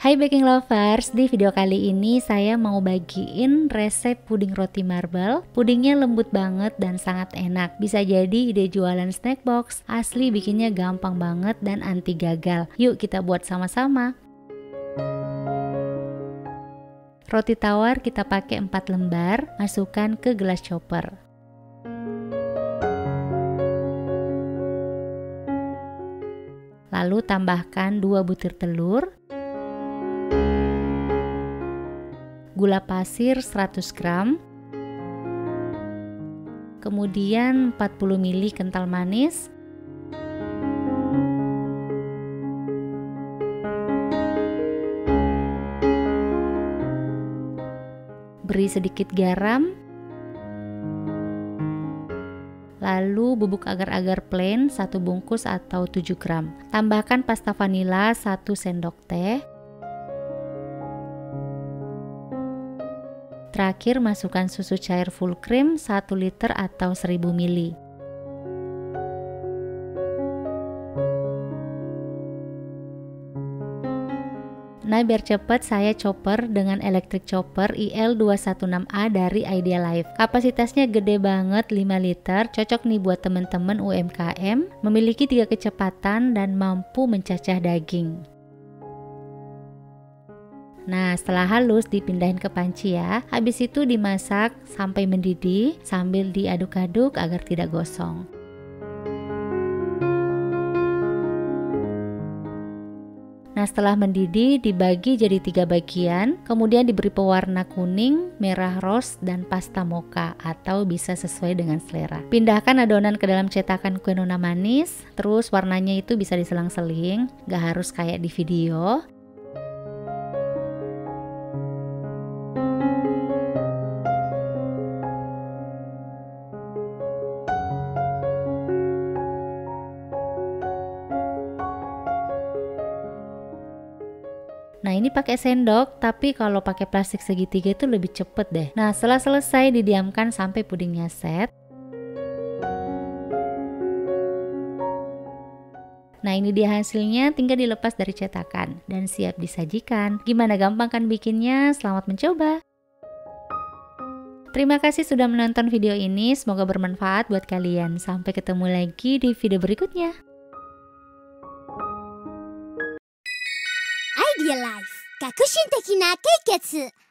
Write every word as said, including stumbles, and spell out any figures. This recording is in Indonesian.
Hai baking lovers, di video kali ini saya mau bagiin resep puding roti marble. Pudingnya lembut banget dan sangat enak. Bisa jadi ide jualan snack box. Asli bikinnya gampang banget dan anti gagal. Yuk kita buat sama-sama. Roti tawar kita pakai empat lembar, masukkan ke gelas chopper. Lalu tambahkan dua butir telur, gula pasir seratus gram, kemudian empat puluh mililiter kental manis, beri sedikit garam, lalu bubuk agar-agar plain satu bungkus atau tujuh gram. Tambahkan pasta vanila satu sendok teh. Terakhir masukkan susu cair full cream satu liter atau seribu mililiter. Nah, biar cepet saya chopper dengan electric chopper I L dua satu enam A dari Idealife. Kapasitasnya gede banget, lima liter, cocok nih buat temen-temen U M K M, memiliki tiga kecepatan dan mampu mencacah daging. Nah, setelah halus dipindahin ke panci ya. Habis itu dimasak sampai mendidih sambil diaduk-aduk agar tidak gosong. Nah, setelah mendidih dibagi jadi tiga bagian, kemudian diberi pewarna kuning, merah rose, dan pasta mocha atau bisa sesuai dengan selera. Pindahkan adonan ke dalam cetakan kue nona manis, terus warnanya itu bisa diselang-seling, gak harus kayak di video. Nah, ini pakai sendok, tapi kalau pakai plastik segitiga itu lebih cepet deh. Nah, setelah selesai didiamkan sampai pudingnya set. Nah, ini dia hasilnya, tinggal dilepas dari cetakan dan siap disajikan. Gimana, gampang kan bikinnya? Selamat mencoba. Terima kasih sudah menonton video ini, semoga bermanfaat buat kalian. Sampai ketemu lagi di video berikutnya. Idealife 革新的な解決